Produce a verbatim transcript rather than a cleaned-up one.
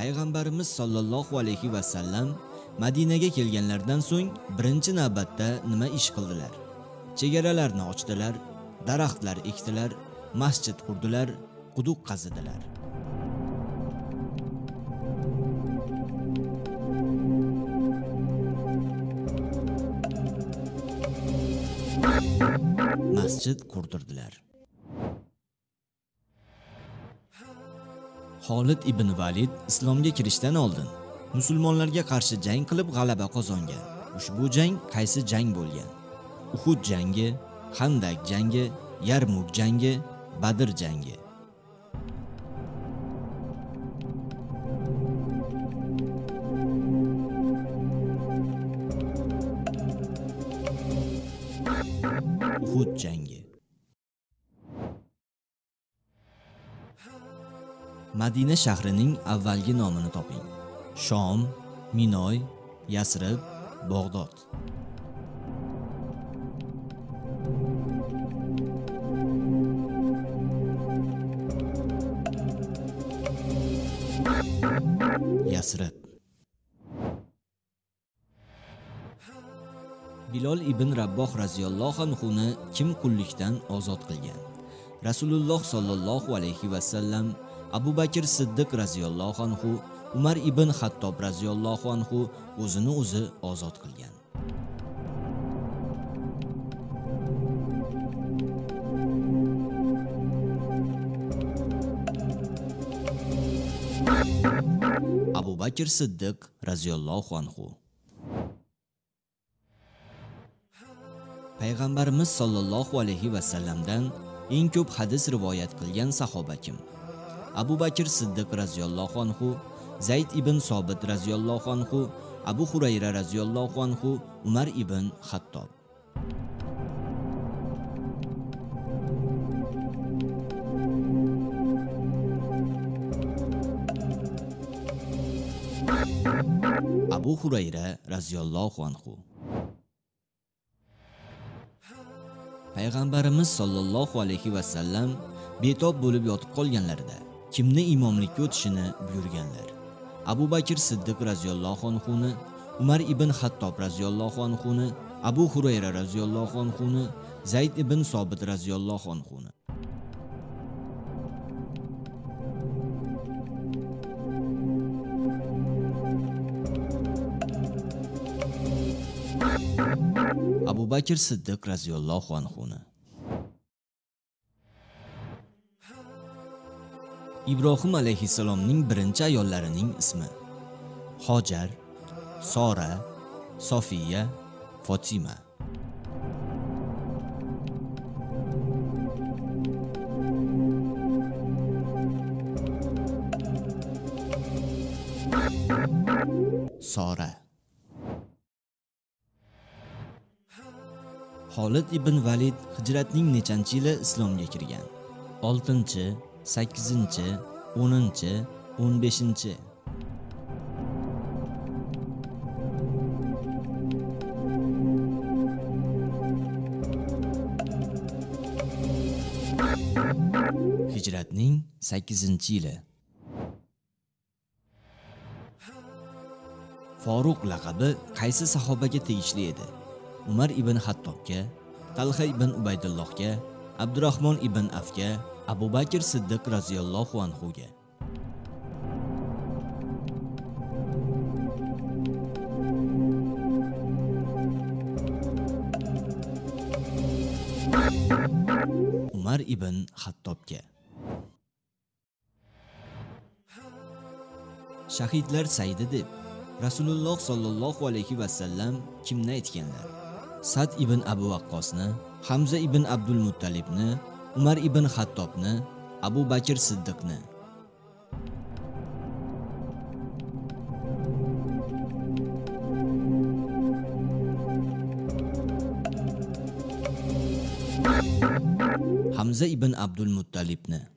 Payg'ambarimiz sollallohu alayhi va sallam Madinaga kelganlardan so'ng birinchi navbatda nima ish qildilar? Chegaralarni ochdilar, daraxtlar ekdilar, masjid qurdilar, quduq qazidilar. Masjid qurdirdilar. Xolid ibn Valid islomga kirishdan oldin musulmonlarga qarshi jang qilib g'alaba qozongan. Ushbu jang qaysi jang bo'lgan? Uhud jangi, Xandak jangi, Yarmuk jangi, Badr jangi. Uhud jangi. Madina shahrining avvalgi nomini toping. Shom, Minoy, Yasrib, Bag'dod. Yasrib. Bilol ibn Rabboh radhiyallohu anhu ni kim qullikdan ozod qilgan? Rasululloh sollallohu alayhi va sallam, Abu Bakr Siddiq radhiyallohu anhu, Umar ibn Xattob radhiyallohu anhu o'zini o'zi ozod qilgan. Abu Bakr Siddiq radhiyallohu anhu. Payg'ambarimiz sollallohu alayhi va sallamdan eng ko'p hadis rivoyat qilgan sahoba kim? Abu Bakr Siddiq radhiyallohu anhu, Zayd ibn Sobit radhiyallohu anhu, Abu Hurayra radhiyallohu anhu, Umar ibn Xattob. Abu Hurayra radhiyallohu anhu. Payg'ambarimiz sollallohu alayhi va sallam betob bo'lib yotib qolganlarida kimni imomlikka o'tishini buyurganlar? Abu Bakr Siddiq radhiyallohu anhu ni, Umar ibn Xattob radhiyallohu anhu ni, Abu Hurayra radhiyallohu anhu ni, Zayd ibn Sobit radhiyallohu anhu ni. Abu Bakr Siddiq radhiyallohu anhu ni. Ibrohim alayhissalomning birinchi ayollarining ismi: Hojar, Sora, Sofiya, Fatima. Sora. Xolid ibn Valid hijratning nechanchi yili islomga kirgan? oltinchi, sakkizinchi, o'ninchi, o'n beshinchi. Hijratning sakkizinchi yili. Faruq laqabi qaysi sahobaga tegishli edi? Umar ibn Xattobga, Talha ibn Ubaydullohga, Abdurrahmon ibn Afga, Abu Bakr Siddiq radhiyallohu anhu ga. Umar ibn Xattobga. Shahidlar saydi deb Rasululloh sollallohu alayhi va sallam kimni aytganlar? Sad ibn Abu Waqqosni, Hamza ibn Abdul Muttalibni, Umar ibn Xattobni, Abu Bakr Siddiqni. Hamza ibn Abdul Muttalibni.